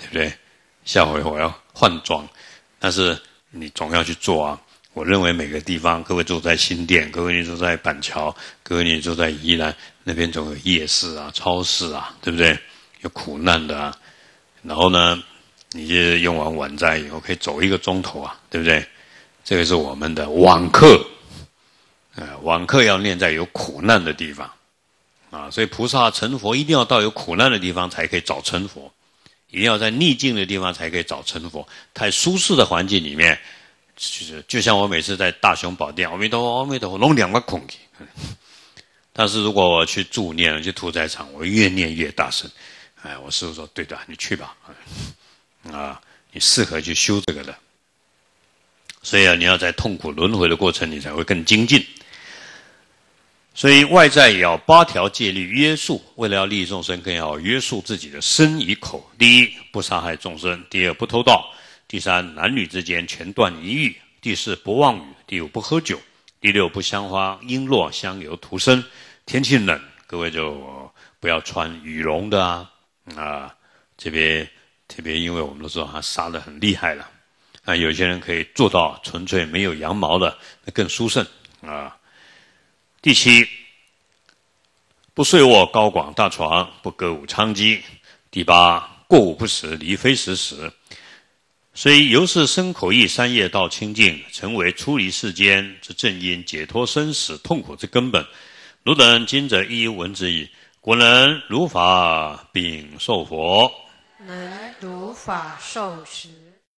不对？下回我要换装，但是你总要去做啊。我认为每个地方，各位住在新店，各位你住在板桥，各位你住在宜兰，那边总有夜市啊、超市啊，对不对？有苦难的啊。然后呢，你就用完晚斋以后可以走1个钟头啊，对不对？这个是我们的网课，网课要念在有苦难的地方啊，所以菩萨成佛一定要到有苦难的地方才可以找成佛，一定要在逆境的地方才可以找成佛。太舒适的环境里面，就像我每次在大雄宝殿，阿弥陀佛，阿弥陀佛，弄2个空气。但是如果我去助念，去屠宰场，我越念越大声。我师父说，对的，你去吧，你适合去修这个的。所以你要在痛苦轮回的过程，你才会更精进。所以外在也要8条戒律约束，为了要利益众生，更要约束自己的身与口。第一，不杀害众生；第二，不偷盗；第三，男女之间全断淫欲；第四，不妄语；第五，不喝酒；第六，不香花璎珞香油涂身。天气冷，各位就不要穿羽绒的这边特别因为我们都知道它杀得很厉害了。有些人可以做到纯粹没有羊毛的，那更殊胜啊。第七，不睡卧高广大床，不歌舞娼妓。第八，过午不食，离非时食。所以由是身口意3业道清净，成为出离世间之正因，解脱生死痛苦之根本。汝等今者一闻之矣。果能如法并受佛， 能如法受持。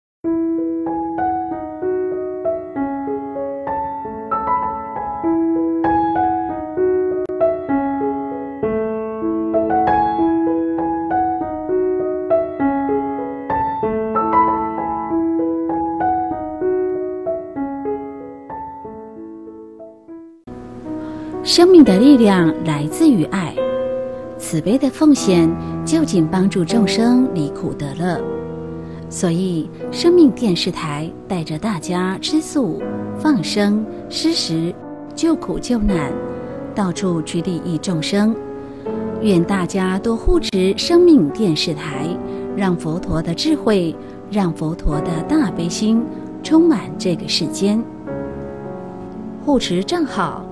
生命的力量来自于爱，慈悲的奉献就近帮助众生离苦得乐。所以生命电视台带着大家吃素、放生、施食、救苦救难，到处去利益众生。愿大家多护持生命电视台，让佛陀的智慧，让佛陀的大悲心充满这个世间。护持账号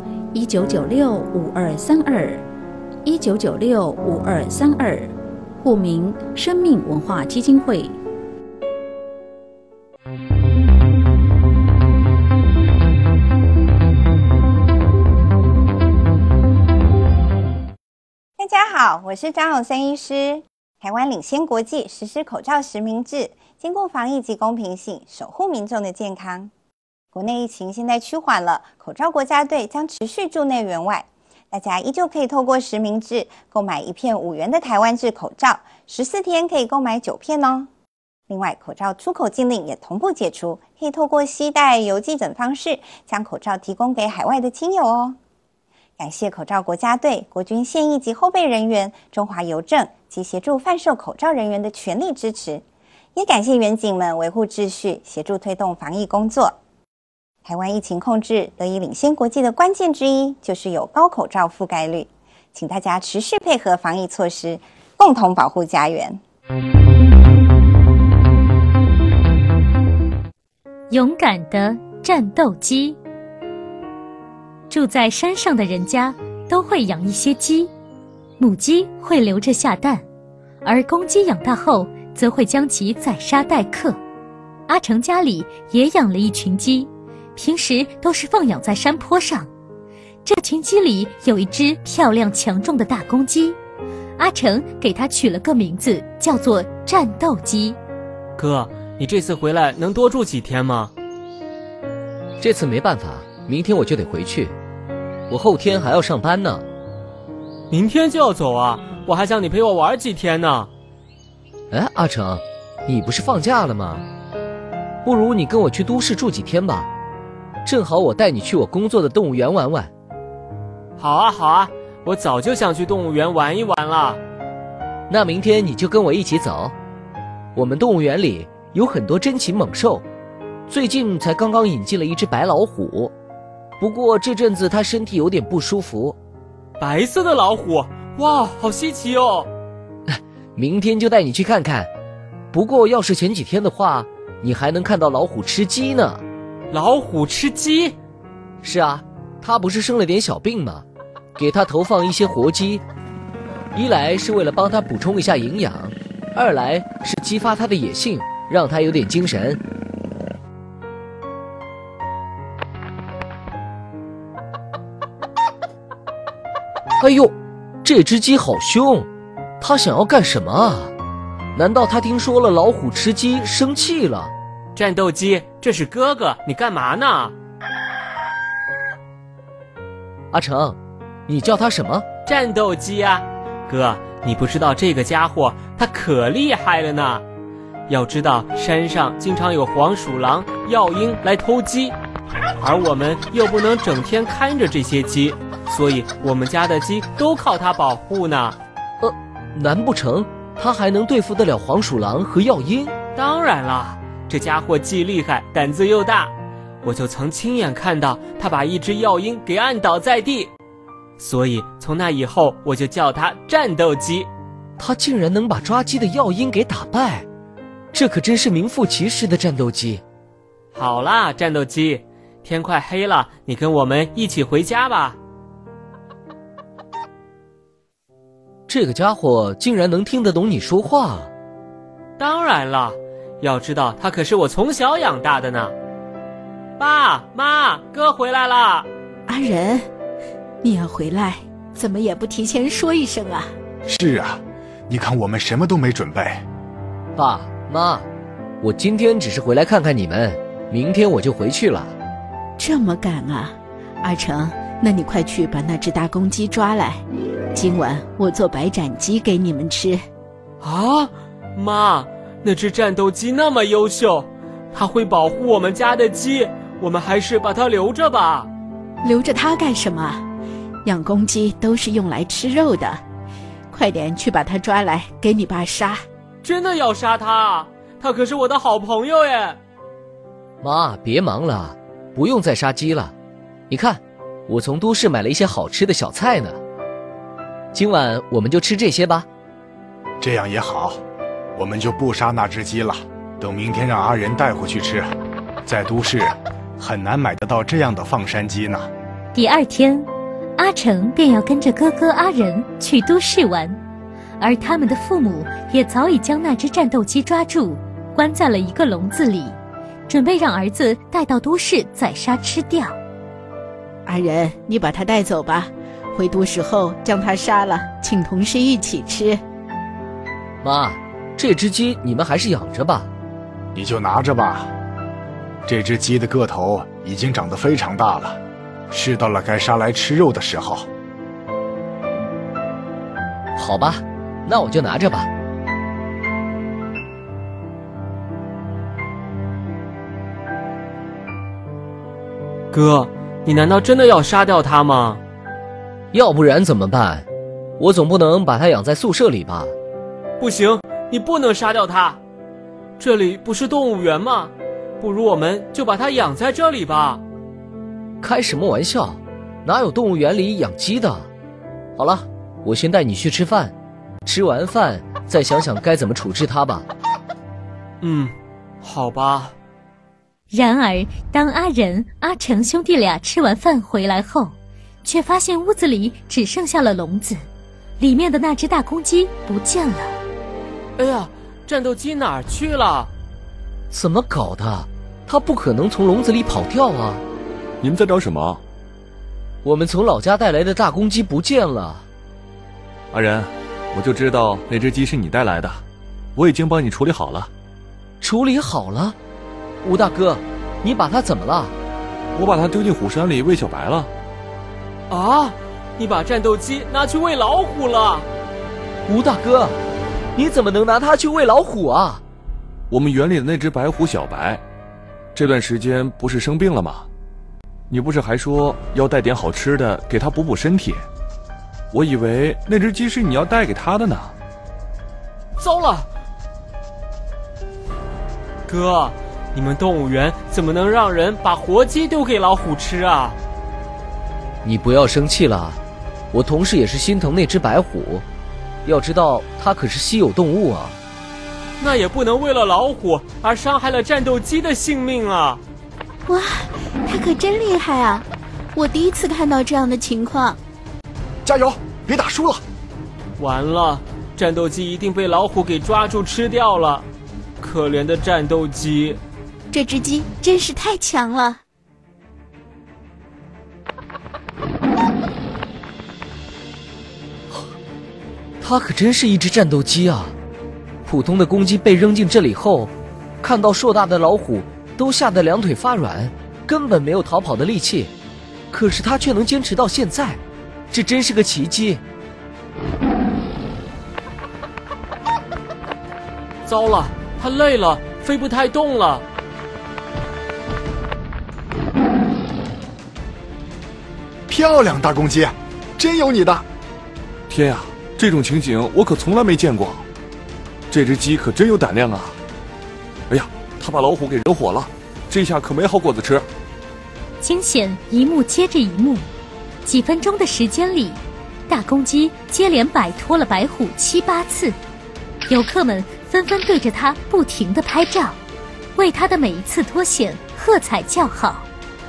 19965232，19965232，户名生命文化基金会。 大家好，我是张永森医师。台湾领先国际实施口罩实名制，兼顾防疫及公平性，守护民众的健康。国内疫情现在趋缓了，口罩国家队将持续驻内援外，大家依旧可以透过实名制购买1片5元的台湾制口罩，14天可以购买9片哦。另外，口罩出口禁令也同步解除，可以透过携带邮寄等方式将口罩提供给海外的亲友哦。感谢口罩国家队、国军现役及后备人员、中华邮政及协助贩售口罩人员的全力支持，也感谢员警们维护秩序，协助推动防疫工作。台湾疫情控制得以领先国际的关键之一，就是有高口罩覆盖率，请大家持续配合防疫措施，共同保护家园。 勇敢的战斗机。住在山上的人家都会养一些鸡，母鸡会留着下蛋，而公鸡养大后则会将其宰杀待客。阿成家里也养了一群鸡，平时都是放养在山坡上。这群鸡里有一只漂亮强壮的大公鸡，阿成给它取了个名字，叫做战斗鸡。 哥，你这次回来能多住几天吗？ 这次没办法，明天我就得回去，我后天还要上班呢。 明天就要走啊？我还想你陪我玩几天呢。 哎，阿成，你不是放假了吗？不如你跟我去都市住几天吧，正好我带你去我工作的动物园玩玩。 好啊好啊，我早就想去动物园玩一玩了。 那明天你就跟我一起走，我们动物园里有很多珍禽猛兽，最近才刚刚引进了一只白老虎，不过这阵子它身体有点不舒服。 白色的老虎，哇，好稀奇哦。 明天就带你去看看。 不过要是前几天的话，你还能看到老虎吃鸡呢。 老虎吃鸡？ 是啊，它不是生了点小病吗？给它投放一些活鸡，一来是为了帮它补充一下营养，二来是激发它的野性，让它有点精神。哎呦，这只鸡好凶，它想要干什么啊？难道它听说了老虎吃鸡生气了？ 战斗机，这是哥哥，你干嘛呢？ 阿成，你叫它什么？ 战斗机啊。哥，你不知道这个家伙他可厉害了呢。要知道山上经常有黄鼠狼、药鹰来偷鸡，而我们又不能整天看着这些鸡，所以我们家的鸡都靠它保护呢。 难不成它还能对付得了黄鼠狼和药鹰？ 当然了，这家伙既厉害，胆子又大。我就曾亲眼看到他把一只药鹰给按倒在地，所以从那以后我就叫它战斗机。 他竟然能把抓鸡的药鹰给打败，这可真是名副其实的战斗机。 好啦，战斗机，天快黑了，你跟我们一起回家吧。 这个家伙竟然能听得懂你说话。 当然了，要知道他可是我从小养大的呢。爸妈，哥回来了。 阿仁，你要回来，怎么也不提前说一声啊？ 是啊，你看我们什么都没准备。 爸妈，我今天只是回来看看你们，明天我就回去了。 这么赶啊？阿成，那你快去把那只大公鸡抓来，今晚我做白斩鸡给你们吃。 啊，妈，那只战斗机那么优秀，它会保护我们家的鸡，我们还是把它留着吧。 留着它干什么？养公鸡都是用来吃肉的，快点去把它抓来给你爸杀。 真的要杀它？它可是我的好朋友耶。 妈，别忙了，不用再杀鸡了。你看，我从都市买了一些好吃的小菜呢。今晚我们就吃这些吧。 这样也好，我们就不杀那只鸡了，等明天让阿仁带回去吃。在都市很难买得到这样的放山鸡呢。 第二天，阿成便要跟着哥哥阿仁去都市玩，而他们的父母也早已将那只战斗机抓住，关在了一个笼子里，准备让儿子带到都市宰杀吃掉。 阿仁，你把它带走吧，回都市后将它杀了，请同事一起吃。 妈，这只鸡你们还是养着吧。 你就拿着吧，这只鸡的个头已经长得非常大了，是到了该杀来吃肉的时候。 好吧，那我就拿着吧。 哥，你难道真的要杀掉它吗？ 要不然怎么办？我总不能把它养在宿舍里吧？ 不行，你不能杀掉它。这里不是动物园吗？不如我们就把它养在这里吧。 开什么玩笑，哪有动物园里养鸡的？好了，我先带你去吃饭，吃完饭再想想该怎么处置它吧。 好吧。 然而当阿仁、阿成兄弟俩吃完饭回来后，却发现屋子里只剩下了笼子，里面的那只大公鸡不见了。 哎呀，战斗机哪儿去了？ 怎么搞的？它不可能从笼子里跑掉啊！ 你们在找什么？ 我们从老家带来的大公鸡不见了。 阿仁，我就知道那只鸡是你带来的，我已经帮你处理好了。 处理好了？吴大哥，你把它怎么了？ 我把它丢进虎山里喂小白了。 啊！你把战斗机拿去喂老虎了？ 吴大哥，你怎么能拿它去喂老虎啊？ 我们园里的那只白虎小白，这段时间不是生病了吗？你不是还说要带点好吃的给它补补身体？我以为那只鸡是你要带给它的呢。 糟了！哥，你们动物园怎么能让人把活鸡丢给老虎吃啊？ 你不要生气了，我同事也是心疼那只白虎，要知道它可是稀有动物啊。 那也不能为了老虎而伤害了战斗机的性命啊！ 哇，他可真厉害啊！我第一次看到这样的情况。 加油，别打输了！ 完了，战斗机一定被老虎给抓住吃掉了。可怜的战斗机， 这只鸡真是太强了。 它可真是一只战斗机啊！普通的公鸡被扔进这里后，看到硕大的老虎都吓得两腿发软，根本没有逃跑的力气。可是它却能坚持到现在，这真是个奇迹。 糟了，它累了，飞不太动了。 漂亮，大公鸡，真有你的！ 天呀，这种情景我可从来没见过。这只鸡可真有胆量啊！哎呀，它把老虎给惹火了，这下可没好果子吃。 惊险一幕接着一幕，几分钟的时间里，大公鸡接连摆脱了白虎7、8次。游客们纷纷对着它不停地拍照，为它的每一次脱险喝彩叫好。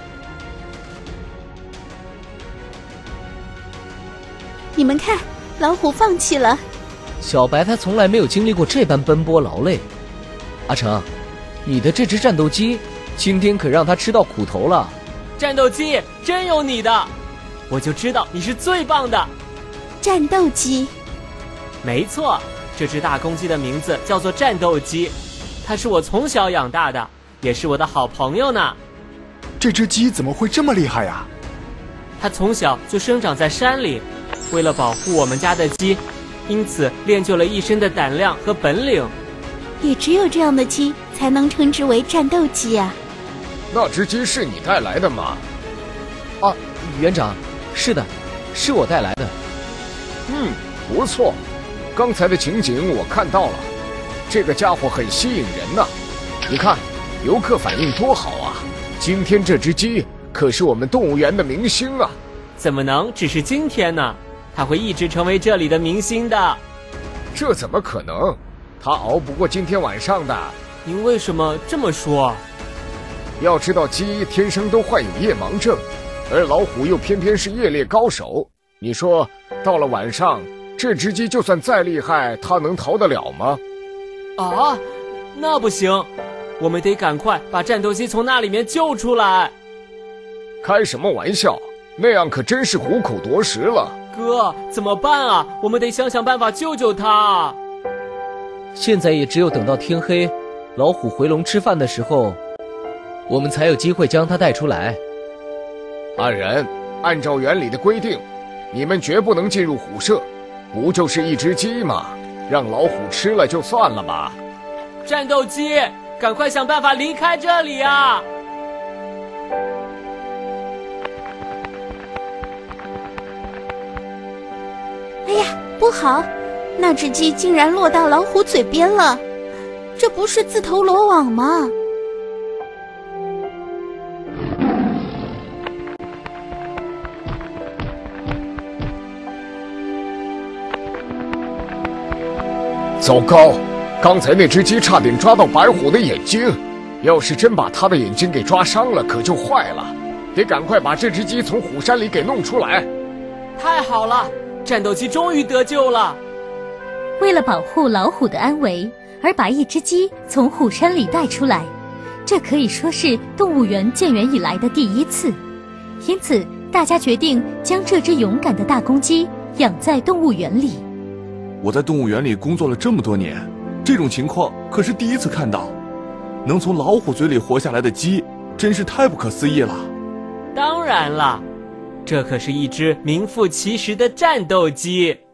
你们看，老虎放弃了。 小白他从来没有经历过这般奔波劳累。阿成，你的这只战斗机今天可让他吃到苦头了。 战斗机，真有你的！我就知道你是最棒的。 战斗机， 没错，这只大公鸡的名字叫做战斗机，它是我从小养大的，也是我的好朋友呢。 这只鸡怎么会这么厉害呀？ 它从小就生长在山里，为了保护我们家的鸡，因此练就了一身的胆量和本领。 也只有这样的鸡才能称之为战斗机啊。 那只鸡是你带来的吗？ 啊，园长，是的，是我带来的。 不错，刚才的情景我看到了，这个家伙很吸引人呐。你看，游客反应多好啊！今天这只鸡可是我们动物园的明星啊！ 怎么能只是今天呢？它会一直成为这里的明星的。 这怎么可能？它熬不过今天晚上的。 您为什么这么说？ 要知道，鸡天生都患有夜盲症，而老虎又偏偏是夜猎高手。你说，到了晚上，这只鸡就算再厉害，它能逃得了吗？ 啊，那不行，我们得赶快把战斗机从那里面救出来。 开什么玩笑，那样可真是虎口夺食了。 哥，怎么办啊？我们得想想办法救救它。 现在也只有等到天黑，老虎回笼吃饭的时候，我们才有机会将它带出来。 阿仁，按照原理的规定，你们绝不能进入虎舍。不就是一只鸡吗？让老虎吃了就算了吧。 战斗机，赶快想办法离开这里啊！ 哎呀，不好，那只鸡竟然落到老虎嘴边了，这不是自投罗网吗？ 糟糕，刚才那只鸡差点抓到白虎的眼睛，要是真把它的眼睛给抓伤了，可就坏了。得赶快把这只鸡从虎山里给弄出来。 太好了，战斗机终于得救了。 为了保护老虎的安危，而把一只鸡从虎山里带出来，这可以说是动物园建园以来的第一次。因此，大家决定将这只勇敢的大公鸡养在动物园里。 我在动物园里工作了这么多年，这种情况可是第一次看到。能从老虎嘴里活下来的鸡，真是太不可思议了。 当然了，这可是一只名副其实的战斗机。